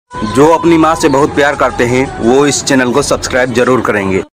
जो अपनी माँ से बहुत प्यार करते हैं वो इस चैनल को सब्सक्राइब जरूर करेंगे।